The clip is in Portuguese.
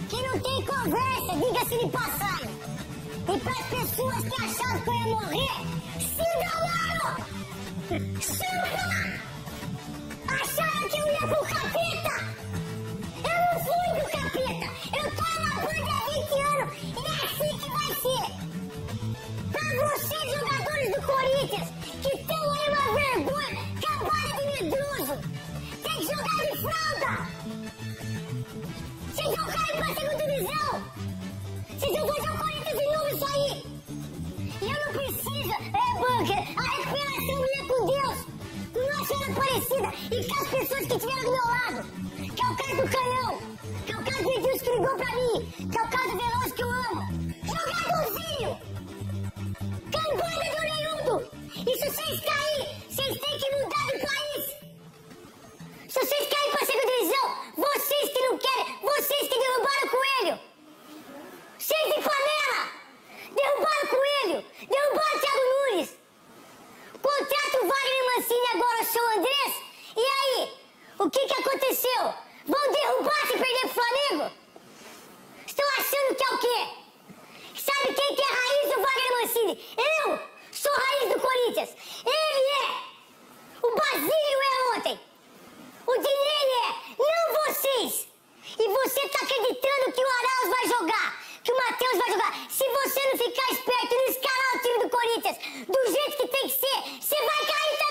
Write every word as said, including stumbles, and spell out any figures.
que não tem conversa, diga-se de passagem. E para as pessoas que achavam que eu ia morrer, se enganaram! Chupa! Acharam que eu ia pro capeta! Eu não fui pro capeta! Eu tô na banda há vinte anos e é assim que vai ser! Pra vocês, jogadores do Corinthians, que tem aí uma vergonha, cambada de medroso, tem que jogar de fralda! Vocês vão cair pra segunda divisão! Vocês vão fazer o Corinthians de novo isso aí! E eu não preciso, é, bunker, a recuperação minha com Deus, com Nossa Senhora Aparecida e com as pessoas que estiveram do meu lado, que é o cara do canhão, que é o cara do Edilson que ligou pra mim, que é o cara do Veloso que eu amo. Jogadorzinho! Cambada do Leildo! E se vocês caírem, vocês têm que mudar de país! Se vocês caírem pra segunda divisão, vocês que não querem, vocês que derrubaram o Coelho! Vocês de panela! Derrubaram o Coelho! Derrubaram o Thiago Nunes! Contrata o Wagner Mancini agora, o seu Andrés! E aí? O que que aconteceu? Vão derrubar se perder pro Flamengo? Estão achando que é o quê? Sabe quem que é a raiz do Wagner Mancini? Eu sou a raiz do Corinthians! Ele é! O Basílio é ontem! O Dinei é! Não vocês! E você tá acreditando que o Arauz vai jogar! Que o Matheus vai jogar! Se você não ficar esperto e não escalar o time do Corinthians do jeito que tem que ser, você vai cair também!